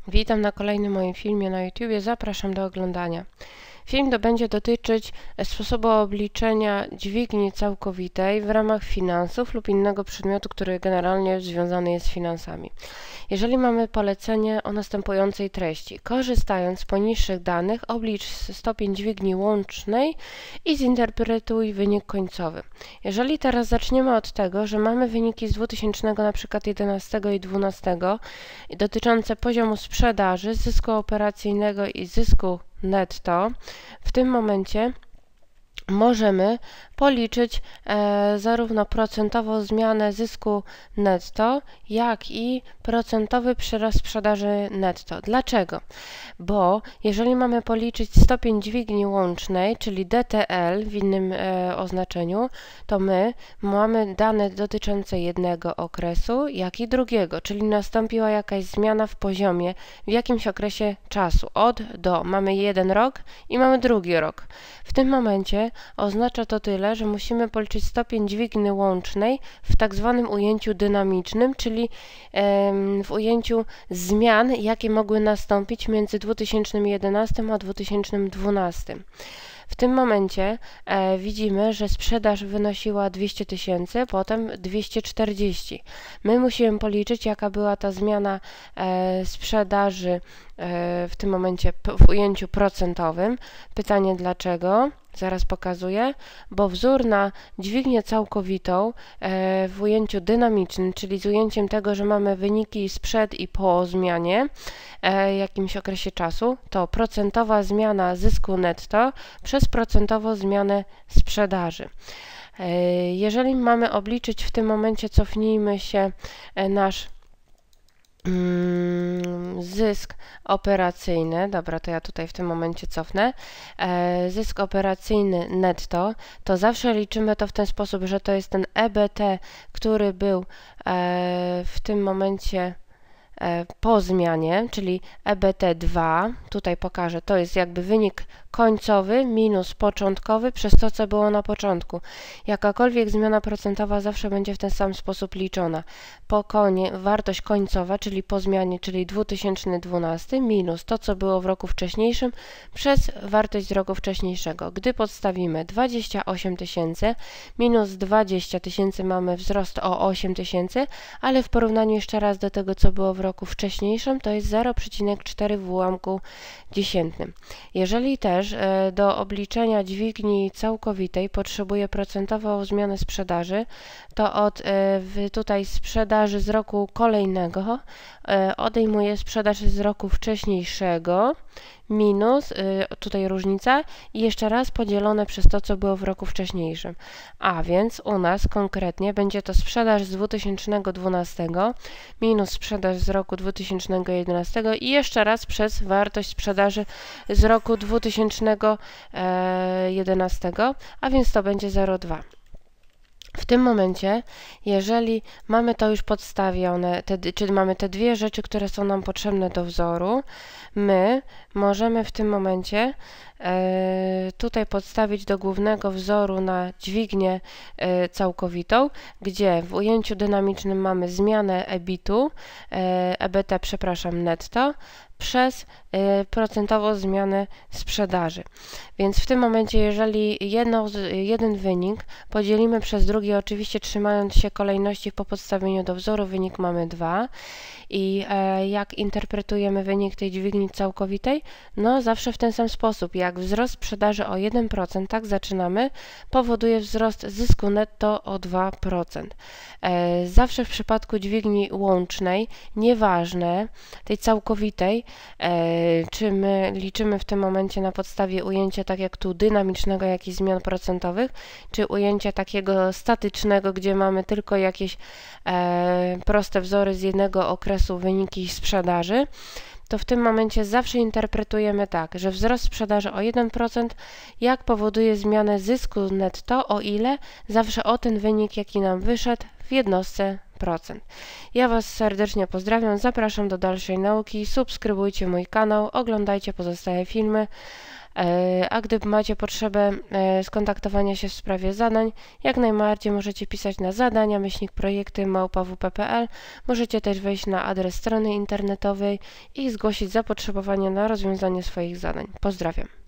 Witam na kolejnym moim filmie na YouTubie, zapraszam do oglądania. Film będzie dotyczyć sposobu obliczenia dźwigni całkowitej w ramach finansów lub innego przedmiotu, który generalnie związany jest z finansami. Jeżeli mamy polecenie o następującej treści: korzystając z poniższych danych, oblicz stopień dźwigni łącznej i zinterpretuj wynik końcowy. Jeżeli teraz zaczniemy od tego, że mamy wyniki z 2000 na przykład 11 i 12 dotyczące poziomu sprzedaży, zysku operacyjnego i zysku netto, w tym momencie możemy policzyć zarówno procentową zmianę zysku netto, jak i procentowy przyrost sprzedaży netto. Dlaczego? Bo jeżeli mamy policzyć stopień dźwigni łącznej, czyli DTL w innym oznaczeniu, to my mamy dane dotyczące jednego okresu, jak i drugiego, czyli nastąpiła jakaś zmiana w poziomie w jakimś okresie czasu. Od do mamy jeden rok i mamy drugi rok. W tym momencie oznacza to tyle, że musimy policzyć stopień dźwigni łącznej w tak zwanym ujęciu dynamicznym, czyli w ujęciu zmian, jakie mogły nastąpić między 2011 a 2012. W tym momencie widzimy, że sprzedaż wynosiła 200 000, potem 240. My musimy policzyć, jaka była ta zmiana sprzedaży w tym momencie w ujęciu procentowym. Pytanie dlaczego? Zaraz pokazuję, bo wzór na dźwignię całkowitą w ujęciu dynamicznym, czyli z ujęciem tego, że mamy wyniki sprzed i po zmianie w jakimś okresie czasu, to procentowa zmiana zysku netto przez procentową zmianę sprzedaży. Jeżeli mamy obliczyć w tym momencie, cofnijmy się, nasz zysk operacyjny, dobra, to ja tutaj w tym momencie cofnę, zysk operacyjny netto, to zawsze liczymy to w ten sposób, że to jest ten EBT, który był w tym momencie po zmianie, czyli EBT2, tutaj pokażę, to jest jakby wynik końcowy minus początkowy przez to, co było na początku. Jakakolwiek zmiana procentowa zawsze będzie w ten sam sposób liczona. Wartość końcowa, czyli po zmianie, czyli 2012 minus to, co było w roku wcześniejszym przez wartość z roku wcześniejszego. Gdy podstawimy 28 000 minus 20 000, mamy wzrost o 8 000, ale w porównaniu jeszcze raz do tego, co było w roku wcześniejszym, to jest 0,4 w ułamku dziesiętnym. Jeżeli też do obliczenia dźwigni całkowitej potrzebuję procentową zmianę sprzedaży, to od tutaj sprzedaży z roku kolejnego odejmuję sprzedaż z roku wcześniejszego minus, tutaj różnica, i jeszcze raz podzielone przez to, co było w roku wcześniejszym. A więc u nas konkretnie będzie to sprzedaż z 2012 minus sprzedaż z roku 2011 i jeszcze raz przez wartość sprzedaży z roku 2011, a więc to będzie 0,2. W tym momencie, jeżeli mamy to już podstawione, czyli mamy te dwie rzeczy, które są nam potrzebne do wzoru, my możemy w tym momencie tutaj podstawić do głównego wzoru na dźwignię całkowitą, gdzie w ujęciu dynamicznym mamy zmianę EBT, przepraszam, netto, przez procentową zmianę sprzedaży. Więc w tym momencie, jeżeli jeden wynik podzielimy przez drugi, oczywiście trzymając się kolejności po podstawieniu do wzoru, wynik mamy 2. I jak interpretujemy wynik tej dźwigni całkowitej? No zawsze w ten sam sposób. Jak wzrost sprzedaży o 1%, tak zaczynamy, powoduje wzrost zysku netto o 2%. Zawsze w przypadku dźwigni łącznej, nieważne tej całkowitej, czy my liczymy w tym momencie na podstawie ujęcia tak jak tu dynamicznego, jak i zmian procentowych, czy ujęcia takiego statycznego, gdzie mamy tylko jakieś proste wzory z jednego okresu, wyniki sprzedaży, to w tym momencie zawsze interpretujemy tak, że wzrost sprzedaży o 1% jak powoduje zmianę zysku netto, o ile zawsze o ten wynik, jaki nam wyszedł w jednostce Ja Was serdecznie pozdrawiam, zapraszam do dalszej nauki, subskrybujcie mój kanał, oglądajcie pozostałe filmy. A gdy macie potrzebę skontaktowania się w sprawie zadań, jak najbardziej możecie pisać na zadania@projekty@wp.pl. Możecie też wejść na adres strony internetowej i zgłosić zapotrzebowanie na rozwiązanie swoich zadań. Pozdrawiam.